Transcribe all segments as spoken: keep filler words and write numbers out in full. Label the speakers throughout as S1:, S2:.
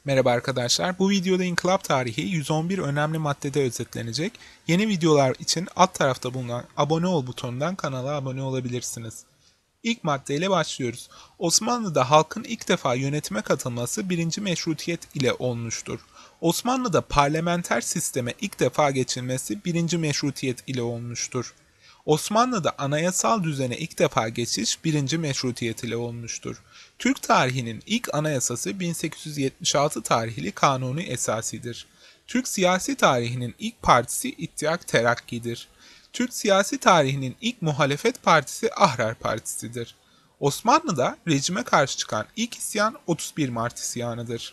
S1: Merhaba arkadaşlar, bu videoda inkılap tarihi yüz on bir önemli maddede özetlenecek. Yeni videolar için alt tarafta bulunan abone ol butonundan kanala abone olabilirsiniz. İlk maddeyle başlıyoruz. Osmanlı'da halkın ilk defa yönetime katılması birinci Meşrutiyet ile olmuştur. Osmanlı'da parlamenter sisteme ilk defa geçilmesi birinci Meşrutiyet ile olmuştur. Osmanlı'da anayasal düzene ilk defa geçiş birinci Meşrutiyet ile olmuştur. Türk tarihinin ilk anayasası bin sekiz yüz yetmiş altı tarihli Kanuni Esasi'dir. Türk siyasi tarihinin ilk partisi İttihat Terakki'dir. Türk siyasi tarihinin ilk muhalefet partisi Ahrar Partisi'dir. Osmanlı'da rejime karşı çıkan ilk isyan otuz bir Mart isyanıdır.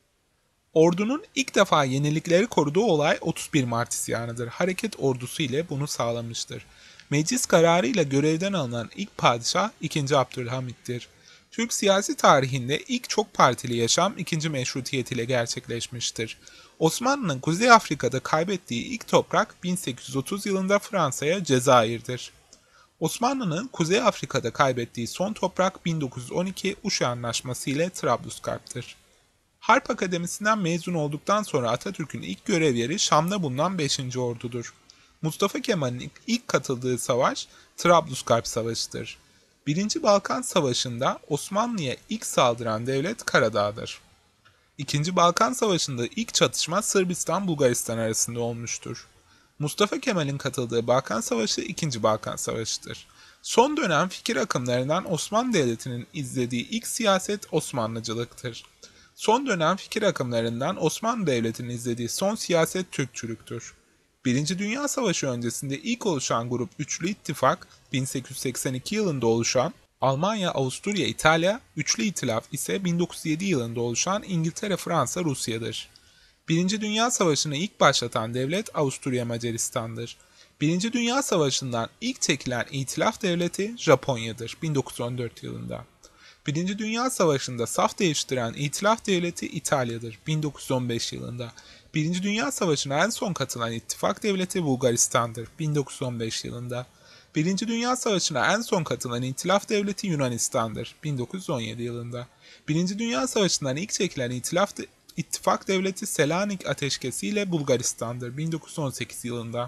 S1: Ordunun ilk defa yenilikleri koruduğu olay otuz bir Mart isyanıdır. Hareket ordusu ile bunu sağlamıştır. Meclis kararıyla görevden alınan ilk padişah ikinci. Abdülhamit'tir. Türk siyasi tarihinde ilk çok partili yaşam ikinci. Meşrutiyet ile gerçekleşmiştir. Osmanlı'nın Kuzey Afrika'da kaybettiği ilk toprak bin sekiz yüz otuz yılında Fransa'ya Cezayir'dir. Osmanlı'nın Kuzey Afrika'da kaybettiği son toprak bin dokuz yüz on iki Uşa Anlaşması ile Trablusgarp'tır. Harp Akademisi'nden mezun olduktan sonra Atatürk'ün ilk görev yeri Şam'da bulunan beşinci. Ordu'dur. Mustafa Kemal'in ilk katıldığı savaş Trablusgarp Savaşı'dır. Birinci Balkan Savaşı'nda Osmanlı'ya ilk saldıran devlet Karadağ'dır. İkinci Balkan Savaşı'nda ilk çatışma Sırbistan-Bulgaristan arasında olmuştur. Mustafa Kemal'in katıldığı Balkan Savaşı ikinci. Balkan Savaşı'dır. Son dönem fikir akımlarından Osmanlı Devleti'nin izlediği ilk siyaset Osmanlıcılıktır. Son dönem fikir akımlarından Osmanlı Devleti'nin izlediği son siyaset Türkçülüktür. Birinci Dünya Savaşı öncesinde ilk oluşan grup Üçlü İttifak, bin sekiz yüz seksen iki yılında oluşan Almanya, Avusturya, İtalya, Üçlü İtilaf ise bin dokuz yüz yedi yılında oluşan İngiltere, Fransa, Rusya'dır. Birinci Dünya Savaşı'nı ilk başlatan devlet Avusturya Macaristan'dır. Birinci Dünya Savaşı'ndan ilk çekilen İtilaf Devleti Japonya'dır bin dokuz yüz on dört yılında. Birinci Dünya Savaşı'nda saf değiştiren İtilaf Devleti İtalya'dır bin dokuz yüz on beş yılında. Birinci Dünya Savaşı'na en son katılan ittifak devleti Bulgaristan'dır bin dokuz yüz on beş yılında. Birinci Dünya Savaşı'na en son katılan İtilaf Devleti Yunanistan'dır bin dokuz yüz on yedi yılında. Birinci Dünya Savaşı'ndan ilk çekilen İtilaf de İttifak Devleti Selanik Ateşkesi ile Bulgaristan'dır bin dokuz yüz on sekiz yılında.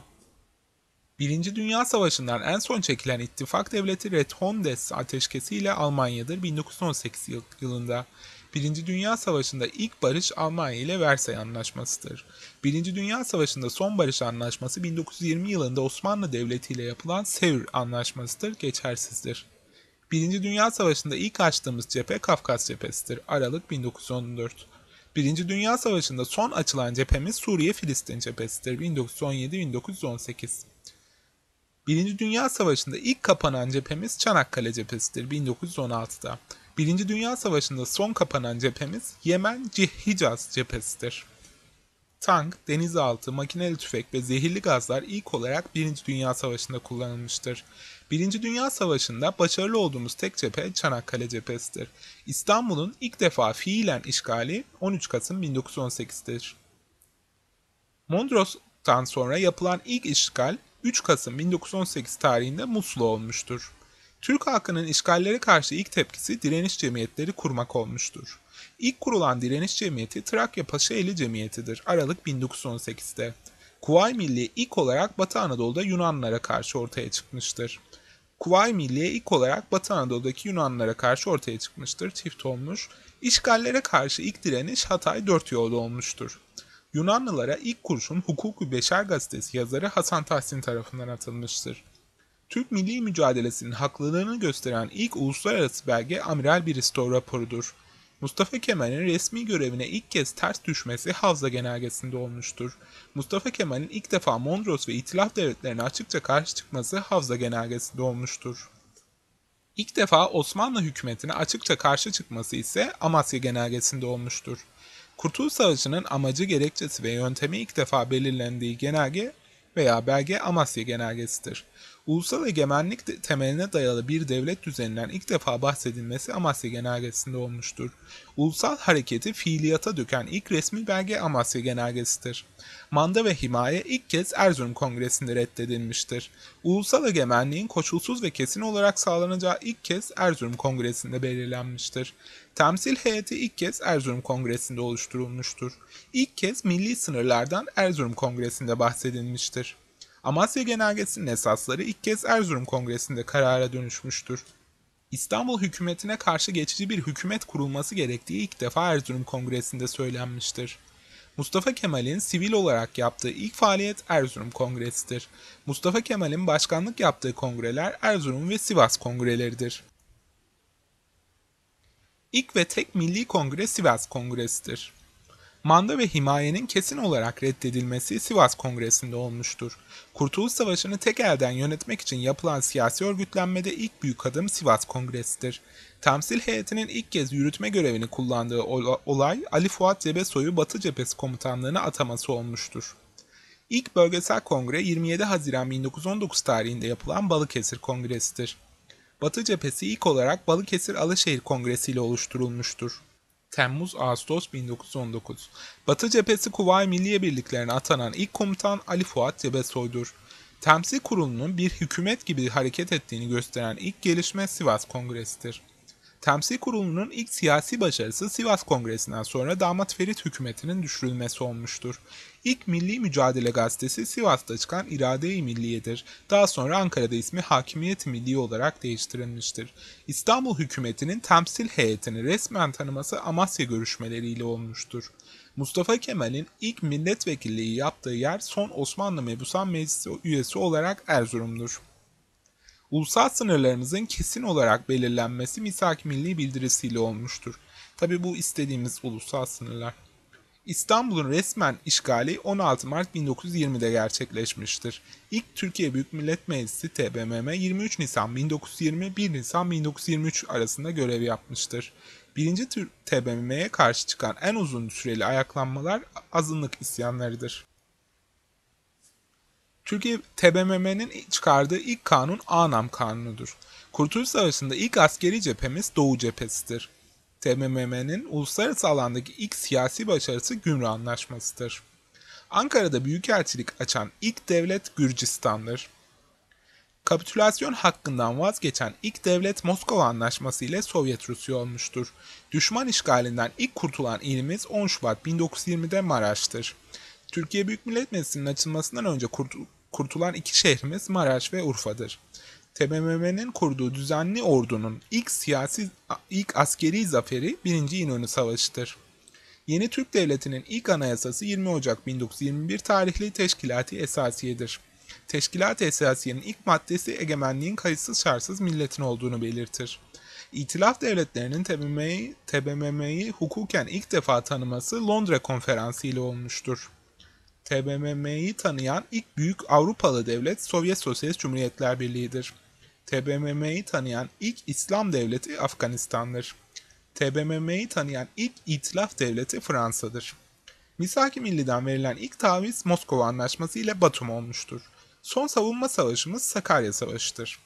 S1: Birinci Dünya Savaşı'ndan en son çekilen ittifak devleti Redondes Ateşkesi ile Almanya'dır bin dokuz yüz on sekiz yılında. Birinci Dünya Savaşı'nda ilk barış Almanya ile Versay Anlaşması'dır. Birinci Dünya Savaşı'nda son barış anlaşması bin dokuz yüz yirmi yılında Osmanlı Devleti ile yapılan Sevr Anlaşması'dır, geçersizdir. Birinci Dünya Savaşı'nda ilk açtığımız cephe Kafkas Cephesi'dir, Aralık bin dokuz yüz on dört. Birinci Dünya Savaşı'nda son açılan cephemiz Suriye-Filistin cephesidir, bin dokuz yüz on yedi bin dokuz yüz on sekiz. Birinci Dünya Savaşı'nda ilk kapanan cephemiz Çanakkale cephesidir bin dokuz yüz on altıda. Birinci Dünya Savaşı'nda son kapanan cephemiz Yemen Hicaz cephesidir. Tank, denizaltı, makineli tüfek ve zehirli gazlar ilk olarak Birinci Dünya Savaşı'nda kullanılmıştır. Birinci Dünya Savaşı'nda başarılı olduğumuz tek cephe Çanakkale cephesidir. İstanbul'un ilk defa fiilen işgali on üç Kasım bin dokuz yüz on sekiz'dir. Mondros'tan sonra yapılan ilk işgal üç Kasım bin dokuz yüz on sekiz tarihinde Musul olmuştur. Türk halkının işgallere karşı ilk tepkisi direniş cemiyetleri kurmak olmuştur. İlk kurulan direniş cemiyeti Trakya Paşaeli Cemiyeti'dir, Aralık bin dokuz yüz on sekiz'de. Kuvayi Milliye ilk olarak Batı Anadolu'da Yunanlılara karşı ortaya çıkmıştır. Kuvayi Milliye ilk olarak Batı Anadolu'daki Yunanlılara karşı ortaya çıkmıştır, çift olmuş. İşgallere karşı ilk direniş Hatay Dört Yolda olmuştur. Yunanlılara ilk kurşun Hukuk-u Beşer gazetesi yazarı Hasan Tahsin tarafından atılmıştır. Türk milli mücadelesinin haklılığını gösteren ilk uluslararası belge Amiral Bristow raporudur. Mustafa Kemal'in resmi görevine ilk kez ters düşmesi Havza Genelgesi'nde olmuştur. Mustafa Kemal'in ilk defa Mondros ve İtilaf devletlerine açıkça karşı çıkması Havza Genelgesi'nde olmuştur. İlk defa Osmanlı hükümetine açıkça karşı çıkması ise Amasya Genelgesi'nde olmuştur. Kurtuluş Savaşı'nın amacı, gerekçesi ve yöntemi ilk defa belirlendiği genelge veya belge Amasya Genelgesi'dir. Ulusal egemenlik de- temeline dayalı bir devlet düzeninden ilk defa bahsedilmesi Amasya Genelgesi'nde olmuştur. Ulusal hareketi fiiliyata döken ilk resmi belge Amasya Genelgesi'dir. Manda ve himaye ilk kez Erzurum Kongresi'nde reddedilmiştir. Ulusal egemenliğin koşulsuz ve kesin olarak sağlanacağı ilk kez Erzurum Kongresi'nde belirlenmiştir. Temsil heyeti ilk kez Erzurum Kongresi'nde oluşturulmuştur. İlk kez milli sınırlardan Erzurum Kongresi'nde bahsedilmiştir. Amasya Genelgesi'nin esasları ilk kez Erzurum Kongresi'nde karara dönüşmüştür. İstanbul hükümetine karşı geçici bir hükümet kurulması gerektiği ilk defa Erzurum Kongresi'nde söylenmiştir. Mustafa Kemal'in sivil olarak yaptığı ilk faaliyet Erzurum Kongresi'dir. Mustafa Kemal'in başkanlık yaptığı kongreler Erzurum ve Sivas kongreleridir. İlk ve tek milli kongre Sivas Kongresi'dir. Manda ve himayenin kesin olarak reddedilmesi Sivas Kongresi'nde olmuştur. Kurtuluş Savaşı'nı tek elden yönetmek için yapılan siyasi örgütlenmede ilk büyük adım Sivas Kongresi'dir. Temsil heyetinin ilk kez yürütme görevini kullandığı olay Ali Fuat Cebesoy'u Batı Cephesi Komutanlığı'na ataması olmuştur. İlk bölgesel kongre yirmi yedi Haziran bin dokuz yüz on dokuz tarihinde yapılan Balıkesir Kongresi'dir. Batı Cephesi ilk olarak Balıkesir Alaşehir Kongresi ile oluşturulmuştur. Temmuz-Ağustos bin dokuz yüz on dokuz. Batı Cephesi Kuvayi Milliye Birliklerine atanan ilk komutan Ali Fuat Cebesoy'dur. Temsil Kurulu'nun bir hükümet gibi hareket ettiğini gösteren ilk gelişme Sivas Kongresi'dir. Temsil Kurulu'nun ilk siyasi başarısı Sivas Kongresi'nden sonra Damat Ferit hükümetinin düşürülmesi olmuştur. İlk Milli Mücadele Gazetesi Sivas'ta çıkan İrade-i Milliye'dir. Daha sonra Ankara'da ismi Hakimiyet-i Milliye olarak değiştirilmiştir. İstanbul hükümetinin temsil heyetini resmen tanıması Amasya görüşmeleriyle olmuştur. Mustafa Kemal'in ilk milletvekilliği yaptığı yer son Osmanlı Mebusan Meclisi üyesi olarak Erzurum'dur. Ulusal sınırlarımızın kesin olarak belirlenmesi Misak-ı Milli bildirisiyle olmuştur. Tabi bu istediğimiz ulusal sınırlar. İstanbul'un resmen işgali on altı Mart bin dokuz yüz yirmide gerçekleşmiştir. İlk Türkiye Büyük Millet Meclisi T B M M yirmi üç Nisan bin dokuz yüz yirmi bir Nisan bin dokuz yüz yirmi üç arasında görev yapmıştır. Birinci T B M M'ye karşı çıkan en uzun süreli ayaklanmalar azınlık isyanlarıdır. Türkiye T B M M'nin çıkardığı ilk kanun Anam Kanunu'dur. Kurtuluş Savaşı'nda ilk askeri cephemiz Doğu Cephesi'dir. T B M M'nin uluslararası alandaki ilk siyasi başarısı Gümrük Anlaşması'dır. Ankara'da büyükelçilik açan ilk devlet Gürcistan'dır. Kapitülasyon hakkından vazgeçen ilk devlet Moskova Anlaşması ile Sovyet Rusya olmuştur. Düşman işgalinden ilk kurtulan ilimiz on Şubat bin dokuz yüz yirmide Maraş'tır. Türkiye Büyük Millet Meclisi'nin açılmasından önce kurtulan iki şehrimiz Maraş ve Urfa'dır. T B M M'nin kurduğu düzenli ordunun ilk siyasi ilk askeri zaferi birinci İnönü Savaşı'dır. Yeni Türk Devleti'nin ilk anayasası yirmi Ocak bin dokuz yüz yirmi bir tarihli Teşkilat-ı Esasiye'dir. Teşkilat-ı Esasiye'nin ilk maddesi egemenliğin kayıtsız şartsız milletin olduğunu belirtir. İtilaf devletlerinin T B M M'yi hukuken ilk defa tanıması Londra Konferansı ile olmuştur. T B M M'yi tanıyan ilk büyük Avrupalı devlet Sovyet Sosyalist Cumhuriyetler Birliği'dir. T B M M'yi tanıyan ilk İslam devleti Afganistan'dır. T B M M'yi tanıyan ilk İtilaf devleti Fransa'dır. Misak-ı Milli'den verilen ilk taviz Moskova Anlaşması ile Batum olmuştur. Son savunma savaşımız Sakarya Savaşı'dır.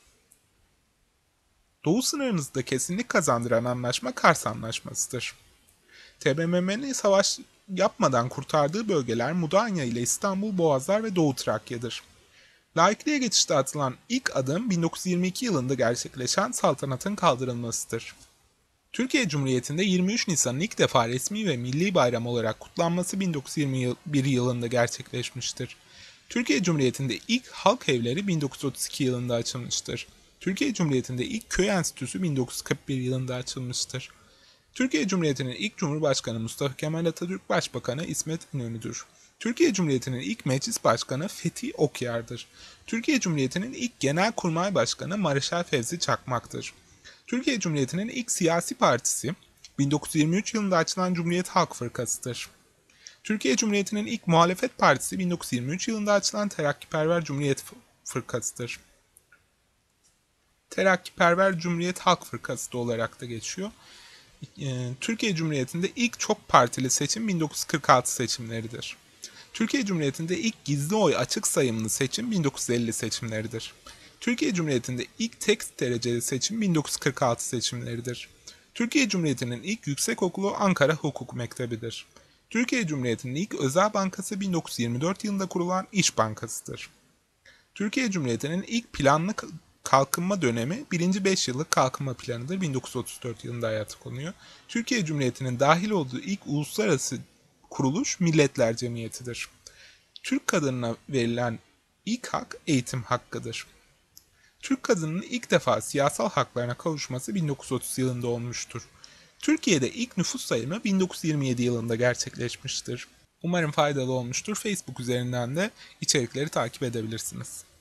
S1: Doğu sınırımızda kesinlik kazandıran anlaşma Kars Anlaşması'dır. T B M M'nin savaş yapmadan kurtardığı bölgeler Mudanya ile İstanbul, Boğazlar ve Doğu Trakya'dır. Laikliğe geçişte atılan ilk adım bin dokuz yüz yirmi iki yılında gerçekleşen saltanatın kaldırılmasıdır. Türkiye Cumhuriyeti'nde yirmi üç Nisan'ın ilk defa resmi ve milli bayram olarak kutlanması bin dokuz yüz yirmi bir yılında gerçekleşmiştir. Türkiye Cumhuriyeti'nde ilk halk evleri bin dokuz yüz otuz iki yılında açılmıştır. Türkiye Cumhuriyeti'nde ilk köy enstitüsü bin dokuz yüz kırk bir yılında açılmıştır. Türkiye Cumhuriyeti'nin ilk Cumhurbaşkanı Mustafa Kemal Atatürk, Başbakanı İsmet İnönü'dür. Türkiye Cumhuriyeti'nin ilk Meclis Başkanı Fethi Okyar'dır. Türkiye Cumhuriyeti'nin ilk Genelkurmay Başkanı Mareşal Fevzi Çakmak'tır. Türkiye Cumhuriyeti'nin ilk siyasi partisi bin dokuz yüz yirmi üç yılında açılan Cumhuriyet Halk Fırkası'dır. Türkiye Cumhuriyeti'nin ilk muhalefet partisi bin dokuz yüz yirmi üç yılında açılan Terakkiperver Cumhuriyet Fırkası'dır. Terakkiperver Cumhuriyet Halk Fırkası da olarak da geçiyor. Türkiye Cumhuriyeti'nde ilk çok partili seçim bin dokuz yüz kırk altı seçimleridir. Türkiye Cumhuriyeti'nde ilk gizli oy açık sayımlı seçim bin dokuz yüz elli seçimleridir. Türkiye Cumhuriyeti'nde ilk tek dereceli seçim bin dokuz yüz kırk altı seçimleridir. Türkiye Cumhuriyeti'nin ilk yüksekokulu Ankara Hukuk Mektebi'dir. Türkiye Cumhuriyeti'nin ilk özel bankası bin dokuz yüz yirmi dört yılında kurulan İş Bankası'dır. Türkiye Cumhuriyeti'nin ilk planlı kalkınma dönemi birinci beş yıllık kalkınma planıdır. bin dokuz yüz otuz dört yılında hayata konuyor. Türkiye Cumhuriyeti'nin dahil olduğu ilk uluslararası kuruluş Milletler Cemiyeti'dir. Türk kadınına verilen ilk hak eğitim hakkıdır. Türk kadının ilk defa siyasal haklarına kavuşması bin dokuz yüz otuz yılında olmuştur. Türkiye'de ilk nüfus sayımı bin dokuz yüz yirmi yedi yılında gerçekleşmiştir. Umarım faydalı olmuştur. Facebook üzerinden de içerikleri takip edebilirsiniz.